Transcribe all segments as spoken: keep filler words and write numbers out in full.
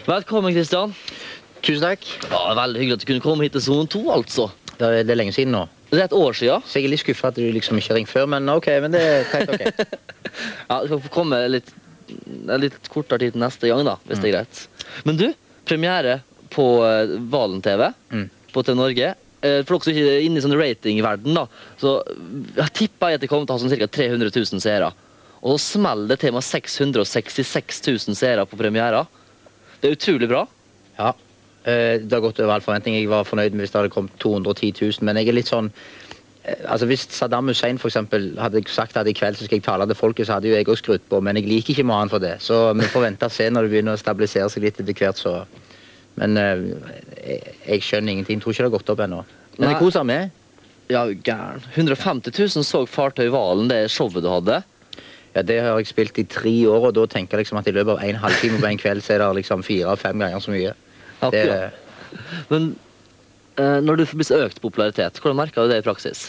Velkommen, Kristian. Tusen takk. Ja, veldig hyggelig at du kunne komme hit til Zone to, altså. Det er, det er lenge siden nå. Det er et år siden. Så jeg er litt skuffet at du liksom ikke ringte før, men ok, men det er helt ok. Ja, du skal få komme litt, litt kortere tid til neste gang da, hvis mm. det er greit. Men du, premiere på uh, Valen T V, mm. på T V Norge. Uh, for dere som ikke er inne i sånn ratingverden da, så jeg tipper jeg at det kommer til å ha sånn cirka tre hundre tusen seere. Og så smeller det til med seks hundre sekstiseks tusen seere på premiere. Det er utrolig bra. Ja, det har gått over all forventning. Jeg var fornøyd med hvis det hadde kommet to hundre og ti tusen, men jeg er litt sånn... Altså hvis Saddam Hussein for eksempel hadde sagt at i kveld så skal jeg tale til folket, så hadde jo jeg også skrudd på, men jeg liker ikke mannen for det. Så vi får vente og se når det begynner å stabilisere seg litt etter hvert, så... Men jeg, jeg skjønner ingenting. Jeg tror ikke det har gått opp ennå. Men jeg koser med. Ja, gæren. hundre og femti tusen så Fartøy Valen, det showet du hadde. Ja, det har jeg spilt i tre år, og da tenker jeg liksom at i løpet av en halvtime på en kveld så er det liksom fire-fem ganger så mye. Det... Men eh, når du får økt popularitet, hvordan merker du det i praksis?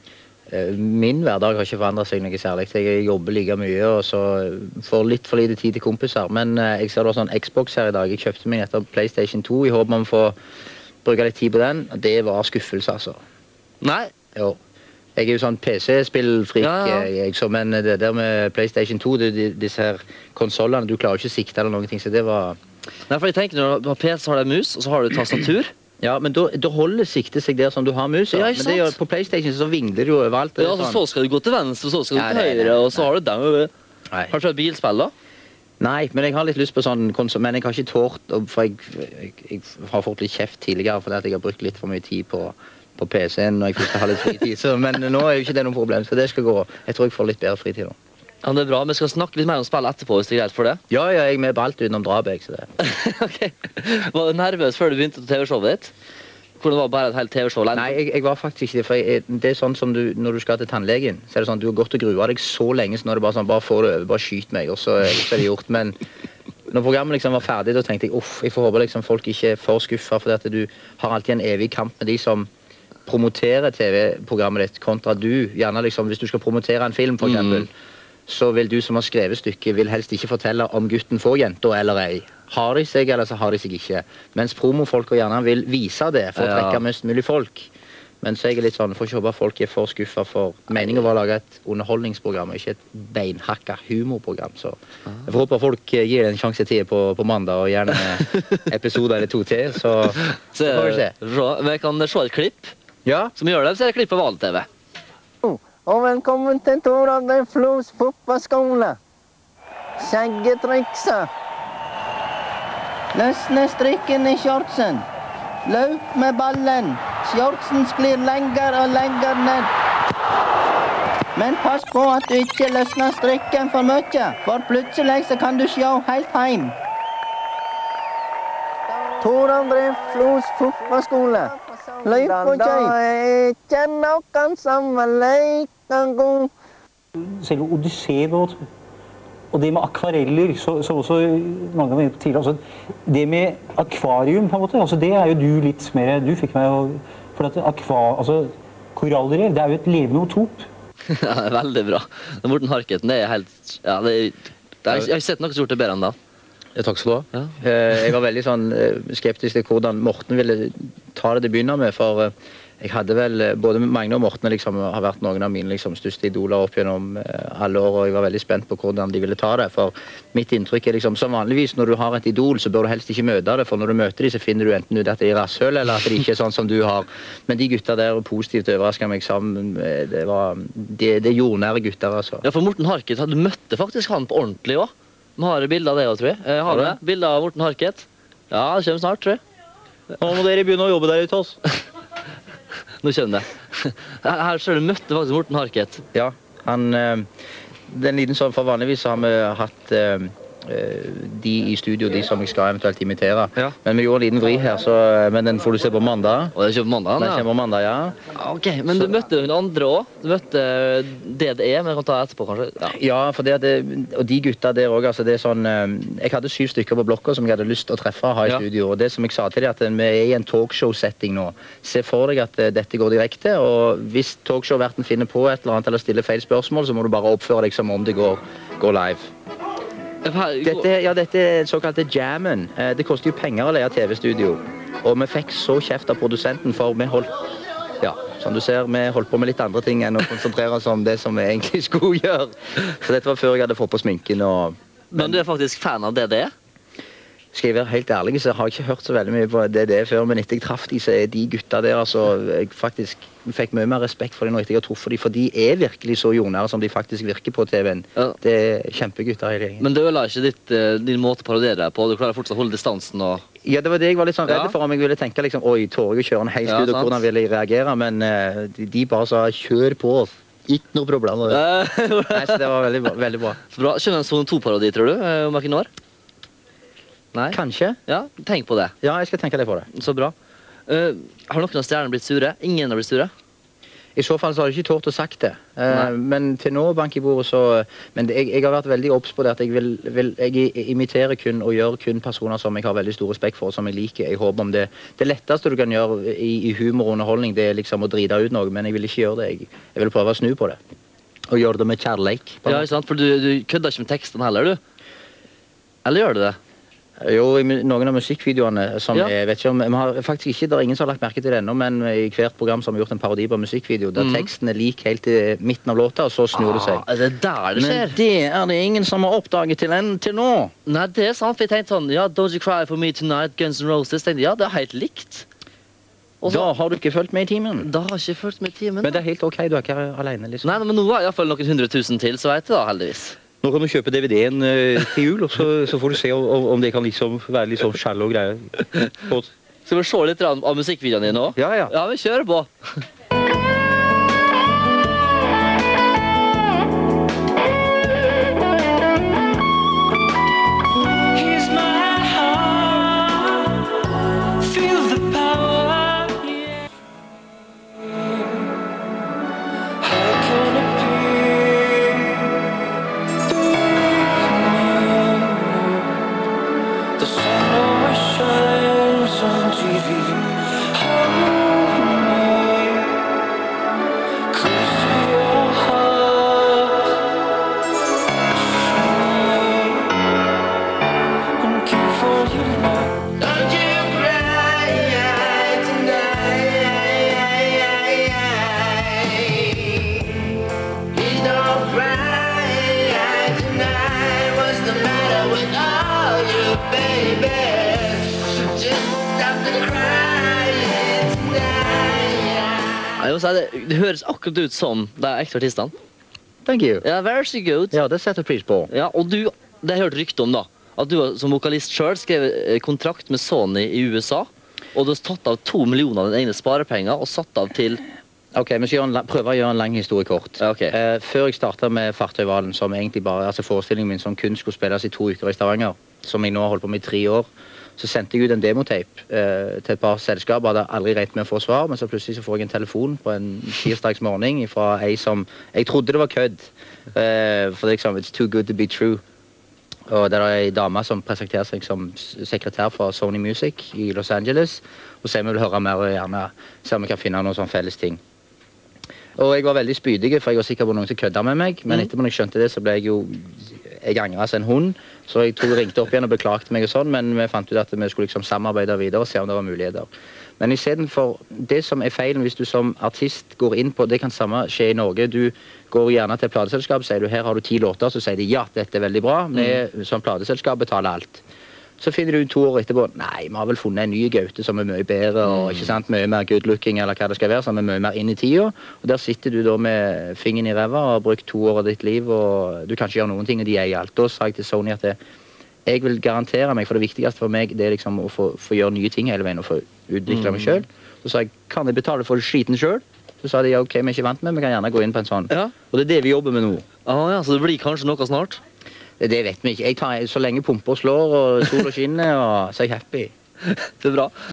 Min hverdag har ikke forandret seg noe særlig. Jeg jobber like mye, og så får litt for lite tid til kompiser. Men jeg ser det var sånn Xbox her i dag. Jeg kjøpte meg etter PlayStation to, i håp om å få bruke litt tid på den. Det var skuffelse, altså. Nei? Jo. Jeg er jo sånn P C-spillfrik, ja, ja. jeg, men det der med PlayStation to, det, de, disse her konsolene, du klarer ikke å sikte eller noen ting, så det var... Nei, for jeg tenker når du har P C, så har du mus, og så har du tastatur. Ja, men da, da holder siktet seg der som du har mus. Ja, men det er jo, på PlayStation så vingler det jo overalt. Ja, altså, så skal du gå til venstre, så skal du til høyre, og så har du dem over. Har du kjørt bilspill da? Nei, men jeg har litt lyst på sånn konsol, men jeg har ikke tårt, for jeg, jeg, jeg har fått litt kjeft tidligere, fordi at jeg har brukt litt for mye tid på... på P C-en når jeg først har litt fritid, så, men nå er jo ikke det noe problem, så det skal gå. Jeg tror jeg får litt bedre fritid nå. Ja, det er bra. Vi skal snakke litt mer om spill etterpå, hvis det er greit for det. Ja, ja, jeg er med på alt utenom drap, jeg, så det. Ok. Var du nervøs før du begynte på T V-showet ditt? Hvordan var det bare et helt T V-show? Nei, jeg, jeg var faktisk ikke det, for jeg, det er sånn som du, når du skal til tannlegen, så er det sånn, du har gått og gruet deg så lenge, så nå er det bare sånn, bare få det over, bare skyt meg, og så, så er det gjort, men... Når programmet liksom var ferdig, da tenkte jeg, uff, jeg får håpe liksom folk ikke er for skuffet, for at du har alltid en evig kamp med de som promotere T V-programmet ditt kontra du, gjerne liksom, hvis du skal promotere en film for eksempel, mm. så vil du som har skrevet stykket, vil helst ikke fortelle om gutten får jenter eller ei. Har de seg, eller så har de seg ikke. Mens promofolk gjerne vil vise det, for å trekke mest mulig folk. Men så er jeg litt sånn, for ikke håpe folk er for skuffet, for meningen var å lage et underholdningsprogram, ikke et beinhakka humorprogram. Så jeg får håpe folk gir det en sjanse til på, på mandag, og gjerne episoder eller to til, så, så får vi se. Vi kan se et klipp. Ja. Som gjør det, så er det klipp på Valen T V. Oh, og velkommen til Toralden Flos fotballskole. Skjegget triksa. Løsne strikken i shortsen. Løp med ballen. Shortsen sklir lenger og lenger ned. Men pass på at du ikke løsner strikken for mye, for plutselig så kan du sjå helt heim. Toralden Flos fotballskole. Løyp og kjøy. Ikke noen sammen leker god. Selve Odysseen og, og det med akvareller, så, så også mange ganger tidligere, altså, det med akvarium på en måte, altså, det er jo du litt mer, du fikk meg jo, for at akva, altså, koraller, det er jo et levende otop. Ja, det er veldig bra. Morten Harket, det er helt, ja, det er, det er, jeg har ikke sett noe som gjort det bedre enn da. Ja, takk skal du ha. Ja. Jeg var veldig sånn skeptisk til hvordan Morten ville ta det til å begynne med, for jeg hadde vel, både Magne og Morten liksom, har vært noen av mine liksom, største idoler opp gjennom alle år, og jeg var veldig spent på hvordan de ville ta det, for mitt inntrykk er liksom, som vanligvis når du har et idol, så bør du helst ikke møte det, for når du møter dem, så finner du enten ut at det er rasshøl, eller at det ikke er sånn som du har. Men de gutta der positivt overrasket meg sammen, det var, det, det er jordnære gutter, altså. Ja, for Morten Harket, du møtte faktisk han på ordentlig også. Vi har bilder av det også, tror jeg. Jeg har det. Bilder av Morten Harket. Ja, det kommer snart, tror jeg. Nå må dere begynne å jobbe der ute, oss. Nå kommer det. Her ser du møtte faktisk Morten Harket. Ja, han... Det er en liten sånn, for vanligvis har vi hatt de i studio, de som jeg skal eventuelt imitere. Ja. Men vi gjorde en liten vri her, så, men den får du se på mandag. Og det kommer på mandag, den ja. kommer på mandag, ja. Ok, men så. Du møtte den andre også. Du møtte D D E, men jeg kan ta etterpå, kanskje. Ja, ja for det, det, og de gutta der også, altså det er sånn, jeg hadde syv stykker på blokka som jeg hadde lyst til å treffe og ha i ja. studio, og det som jeg sa til dem, at vi er i en talkshow-setting nå. Se for deg at dette går direkte, og hvis talkshow-verten finner på et eller annet, eller stiller feil spørsmål, så må du bare oppføre deg som om det går, går live. Dette, ja, dette er såkalte jammen. Eh, Det koster jo penger å leie T V-studio. Og vi fikk så kjeft av produsenten for vi holdt Ja, som du ser, vi holdt på med litt andre ting enn å konsentrere oss om det som vi egentlig skulle gjøre. Så dette var før jeg hadde fått på sminken og Men du er faktisk fan av D D? Skal jeg være helt ærlig, så har jeg ikke hørt så veldig mye på D D før, men etter jeg traff de, så er de gutta der, altså, jeg faktisk fikk mye mer respekt for dem nå etter jeg har truffet dem, for de er virkelig så jordnære som de faktisk virker på T V-en. Ja. Det er kjempegutter hele gjengen. Men det ødela ikke ditt, eh, din måte å parodiere deg på? Du klarer fortsatt å holde distansen og Ja, det var det jeg var litt sånn redd Ja. for, om jeg ville tenke liksom, oi, tårer jeg å kjøre en helt Ja, ut, og sant. hvordan ville jeg reagere, men eh, de, de bare sa, kjør på, ikke noe problem. Eh, Nei, så det var veldig, bra- veldig bra. Så bra. Kjører en Zone to-parodi, tror du, eh, om noen år? Nei? Kanskje? Ja, tenk på det. Ja, jeg skal tenke litt på det. Så bra. Eh, har noen av stjernene blitt sure? Ingen har blitt sure? I så fall så har jeg ikke tårt å sagt det. Eh, Nei. men til nå, bank i bordet, så Men det, jeg, jeg har vært veldig obs på det at jeg vil, vil Jeg i- imiterer kun og gjør kun personer som jeg har veldig stor respekt for, og som jeg liker. Jeg håper om det Det letteste du kan gjøre i, i humor og underholdning, det er liksom å drite ut noe, men jeg vil ikke gjøre det. Jeg, jeg vil prøve å snu på det. Og gjøre det med kjærleik. på en Ja, måte. ikke sant? For du, du kødder ikke med teksten heller, du? Eller gjør du det? Jo, i mu- noen av musikkvideoene som Ja. jeg vet ikke om vi har faktisk ikke, Det er ingen som har lagt merke til det ennå, men i hvert program som har gjort en parodi på musikkvideo, der Mhm. teksten er lik helt til midten av låta, og så snur det seg. Ah, det er der det Men skjer. det er det ingen som har oppdaget til, en, til nå. Nei, det er sant. For jeg tenkte sånn, ja, Don't You Cry For Me Tonight, Guns N' Roses. Tenkte, jeg, ja, det er helt likt. Og så, Da har du ikke fulgt med i timen. da har jeg ikke fulgt med timen. Men det er helt ok, du er ikke alene, liksom. Nei, men nå er i hvert fall noen hundre tusen til, så vet du da, heldigvis. Nå kan du kjøpe D V D-en uh, til jul, og så, så får du se om, om det kan liksom være litt sånn shallow greier. Skal vi se litt av av musikkvideoene dine nå? Ja, ja. Ja, vi kjører på. Here's my heart, feel the power. How can it be the sun always shines on T V? Hold me close to your heart. And keep for you now. Don't you cry tonight. Please don't cry tonight. What's the matter with all you, baby? Just stop the crying tonight. Jeg må si, det, det høres akkurat ut som de ekte artistene. Thank you. Ja, vær så god. Ja, det setter jeg pris på. Ja, og du, det har jeg hørt rykte om da, at du har som vokalist selv skrevet eh, kontrakt med Sony i U S A, og du har tatt av to millioner av dine egne sparepenger og satt av til Ok, vi skal gjøre en, la- prøve å gjøre en lang historie kort. Ja, ok. Eh, før jeg startet med Fartøyvalen, som egentlig bare, altså forestillingen min som kun skulle spilles i to uker i Stavanger, som jeg nå har holdt på med i tre år, så sendte jeg ut en demotape eh, til et par selskaper. Jeg hadde aldri regnet med å få svar, men så plutselig så får jeg en telefon på en tirsdags morgen fra ei som jeg trodde det var kødd. Eh, for liksom, it's too good to be true. Og det er ei dame som presenterer seg som s- sekretær for Sony Music i Los Angeles, og sier vi vil høre mer og gjerne se om vi kan finne noen sånn felles ting. Og jeg var veldig spydig, for jeg var sikker på noen som kødda med meg, men etterpå når jeg skjønte det, så ble jeg jo jeg angret som en hund, så jeg tror jeg ringte opp igjen og beklagte meg og sånn, men vi fant ut at vi skulle liksom samarbeide videre og se om det var muligheter. Men i stedet for det som er feilen hvis du som artist går inn på, det kan samme skje i Norge, du går gjerne til et plateselskap, sier du her har du ti låter, så sier de ja, dette er veldig bra, vi som plateselskap betaler alt. Så finner du to år etterpå, nei, vi har vel funnet en ny gaute som er mye bedre, og ikke sant, mye mer good looking, eller hva det skal være, som er mye mer inn i tida. Og der sitter du da med fingeren i ræva og har brukt to år av ditt liv, og du kan ikke gjøre noen ting, og de er i alt. Da sa jeg til Sony at det, jeg vil garantere meg, for det viktigste for meg, det er liksom å få, få gjøre nye ting hele veien, og få utvikle meg selv. Så sa jeg, kan jeg betale for skiten selv? Så sa de, ja, ok, vi er ikke vant med, vi kan gjerne gå in på en sånn. Ja. Og det er det vi jobber med nå. Ah, ja, så det blir kanskje noe snart? Det, det vet vi ikke. Jeg tar, så lenge pumper slår, og sol og skinner, og så er jeg happy. Det er bra.